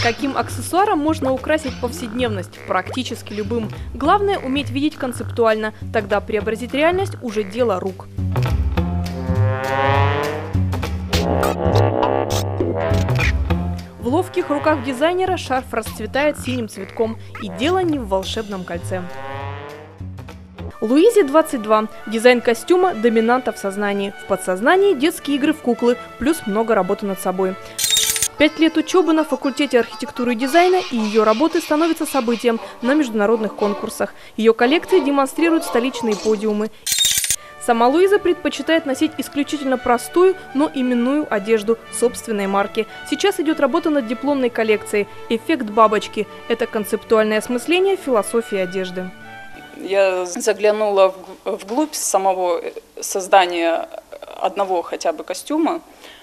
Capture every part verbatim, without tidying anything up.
Каким аксессуаром можно украсить повседневность? Практически любым. Главное – уметь видеть концептуально. Тогда преобразить реальность уже дело рук. В ловких руках дизайнера шарф расцветает синим цветком. И дело не в волшебном кольце. Луизе двадцать два. Дизайн костюма – доминанта в сознании. В подсознании – детские игры в куклы, плюс много работы над собой. Пять лет учебы на факультете архитектуры и дизайна, и ее работы становятся событием на международных конкурсах. Ее коллекции демонстрируют столичные подиумы. Сама Луиза предпочитает носить исключительно простую, но именную одежду собственной марки. Сейчас идет работа над дипломной коллекцией «Эффект бабочки». Это концептуальное осмысление философии одежды. Я заглянула вглубь самого создания одного хотя бы костюма.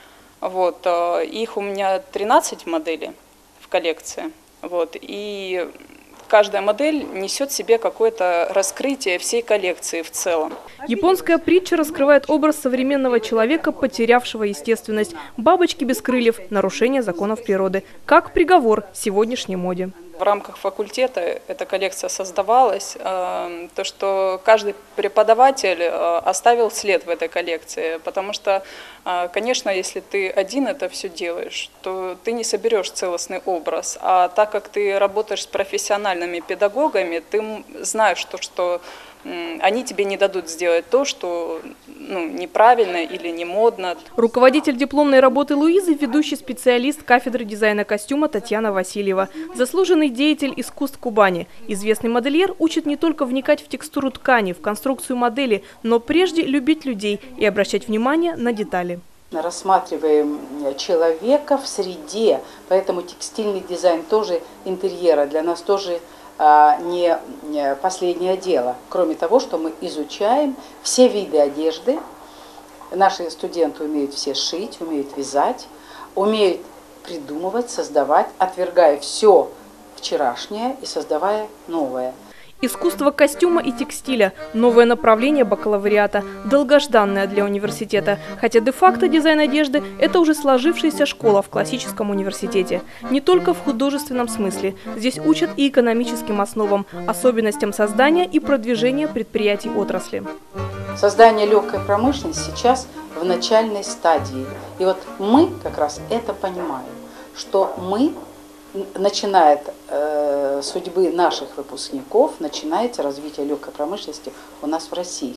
Вот, их у меня тринадцать моделей в коллекции. Вот, и каждая модель несет в себе какое-то раскрытие всей коллекции в целом. Японская притча раскрывает образ современного человека, потерявшего естественность. Бабочки без крыльев – нарушение законов природы. Как приговор сегодняшней моде. В рамках факультета эта коллекция создавалась. То, что каждый преподаватель оставил след в этой коллекции. Потому что, конечно, если ты один это все делаешь, то ты не соберешь целостный образ. А так как ты работаешь с профессиональными педагогами, ты знаешь, то, что они тебе не дадут сделать то, что ну, неправильно или не модно. Руководитель дипломной работы Луизы – ведущий специалист кафедры дизайна костюма Татьяна Васильева. Заслуженный деятель искусств Кубани. Известный модельер учит не только вникать в текстуру ткани, в конструкцию модели, но прежде любить людей и обращать внимание на детали. Рассматриваем человека в среде, поэтому текстильный дизайн тоже интерьера для нас тоже не последнее дело. Кроме того, что мы изучаем все виды одежды. Наши студенты умеют все шить, умеют вязать, умеют придумывать, создавать, отвергая все вчерашнее и создавая новое. Искусство костюма и текстиля – новое направление бакалавриата, долгожданное для университета. Хотя де-факто дизайн одежды – это уже сложившаяся школа в классическом университете. Не только в художественном смысле. Здесь учат и экономическим основам, особенностям создания и продвижения предприятий отрасли. Создание легкой промышленности сейчас в начальной стадии. И вот мы как раз это понимаем, что мы, начиная от э, судьбы наших выпускников, начинается развитие легкой промышленности у нас в России.